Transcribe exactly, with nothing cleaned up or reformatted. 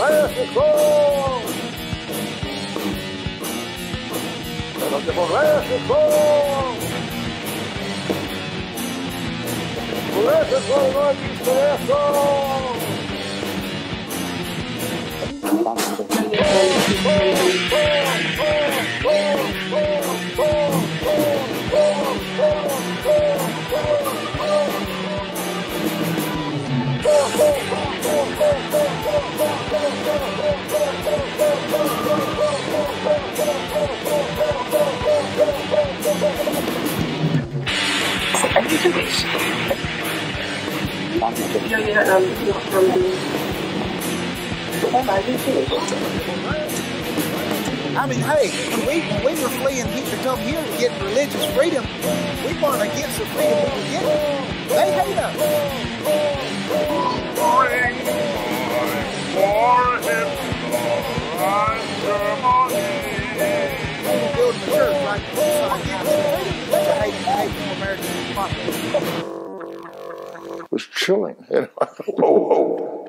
I mean, hey, when we, when we were fleeing here to come here to get religious freedom, we weren't against the freedom we were getting. They hate us. Building the church right beside him. That's a hate, hate for American population. It was chilling. You know? Whoa, whoa.